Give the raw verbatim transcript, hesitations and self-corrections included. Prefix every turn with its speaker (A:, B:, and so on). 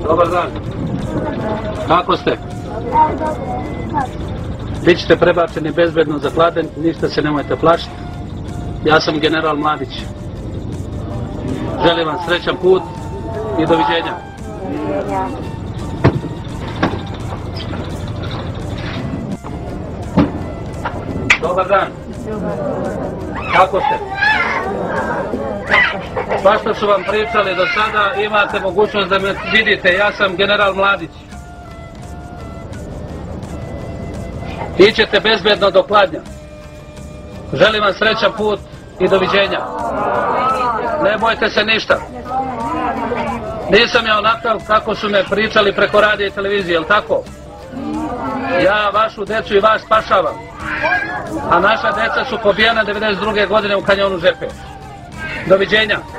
A: Dobar dan. Kako ste? Vi ćete prebačeni bezbedno za Kladanj, ništa se nemojte plašiti. Ja sam general Mladić. Želim vam srećan put i doviđenja. Dobar dan. Kako ste? Svašta su vam pričali do sada, imate mogućnost da me vidite, ja sam general Mladić. Ićete bezbedno do Kladnja. Želim vam srećan put i doviđenja. Ne bojte se ništa. Nisam ja onakav kako su me pričali preko radija i televizije, jel tako? Ja vašu decu i vas spašavam. A naša deca su pobijena devedeset druge godine u kanjonu Žepe. Doviđenja.